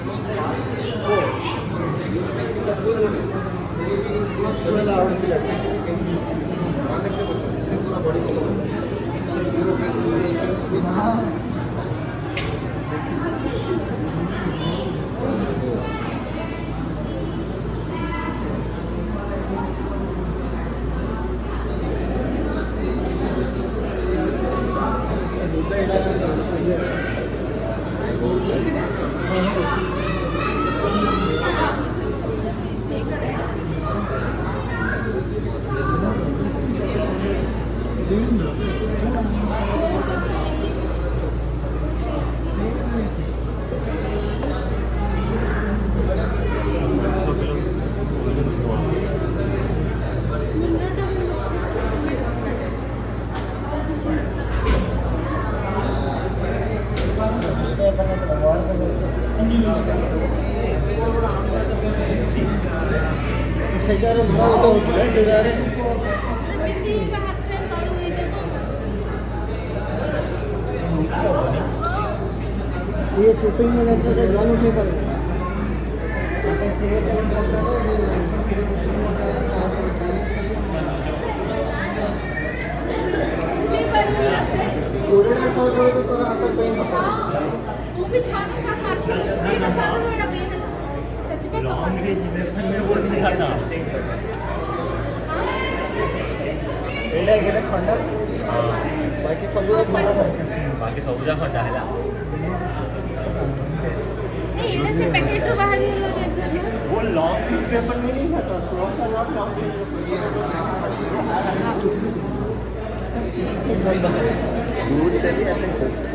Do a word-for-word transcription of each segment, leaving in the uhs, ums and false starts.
ये शूटिंग में लगता है जान उठे पर बाकी सब बाकी सब खंडा है वो लॉन्ग पीस पेपर में नहीं था थोड़ा सा लॉन्ग दूर से भी ऐसे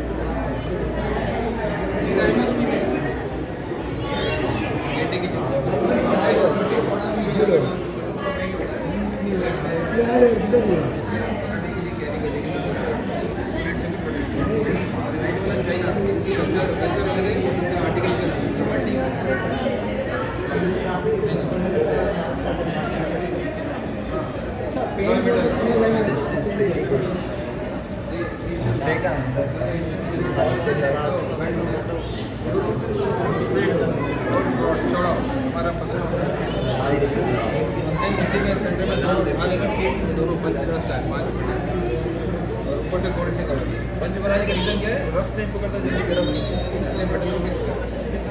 हमारा पता होता है इसी में सेंटर में दोनों पंच रहता है पाँच मिनट और ऊपर से गोल्ड से कवर पंच बनाने का रीजन क्या है? रस नहीं पकड़ता जल्दी गर्म इसलिए बटन को मिक्स करता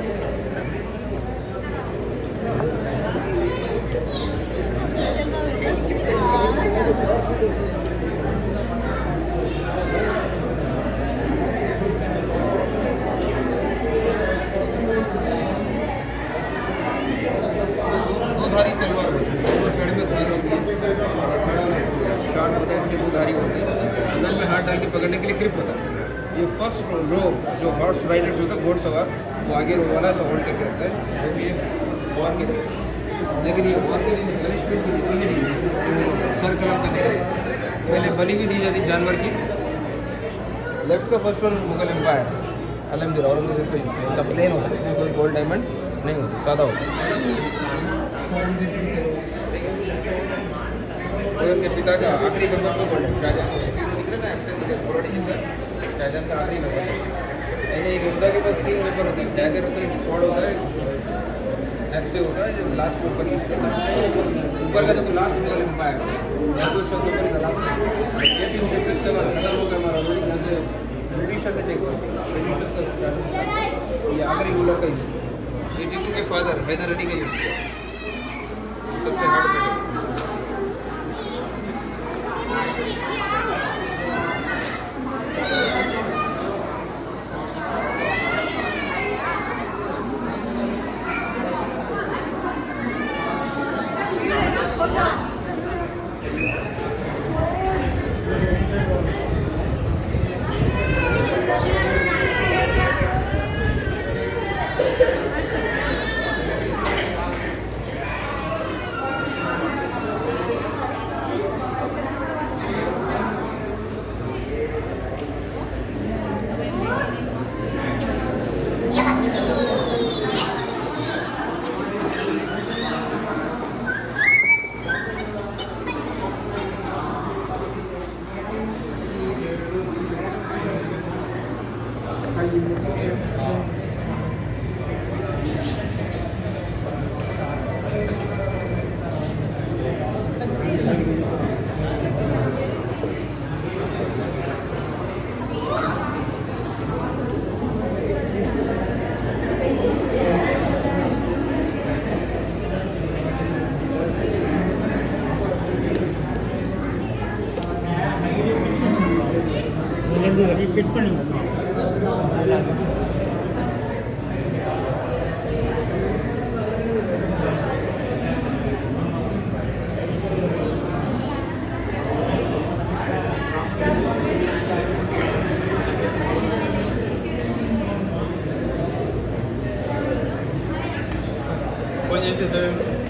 धारी तलवार होती है, दो साइड में धार होती है, शार्प होता है इसलिए दो धारी होती है। अंदर में हाथ डाल के पकड़ने के लिए ग्रिप होता है। ये फर्स्ट रो जो हॉर्स राइडर्स होता है घोड़ सवार वो आगे रो वाला सा होल्ड करके रखता है जो कि वॉर के लिए, लेकिन ये वॉर के लिए पनिशमेंट की नहीं सर कलम करने के लिए पहले बलि भी दी जाती जानवर की। लेफ्ट का फर्स्ट वन मुगल एम्पायर अलहमदिल्ला औरंगजेब का इसका प्लेन होता है, इसमें कोई गोल्ड डायमंड नहीं होती, सादा होता है। उनके पिता का आखिरी नंबर को गोल्ड शाहजहां दिख रहा है ना एक्सेस शाहजहां का आखिरी नंबर यानी एक योद्धा के पास तीन वेपन होते हैं, डैगर होता है, स्वॉर्ड होता है, एक्से होता है जो लास्ट वेपन यूज करता है। ऊपर का जो लास्ट मुगल एम्पायर ये तीन फिफ्टी सेवन खत्म हो गया हमारा ऑलरेडी यहाँ से ब्रिटिशर ने टेक ओवर ब्रिटिशर्स का ये आखिरी रूलर का यूज किया। ये टीपू के फादर हैदर अली का यूज किया सबसे हार्ड मेटल। जैसे थे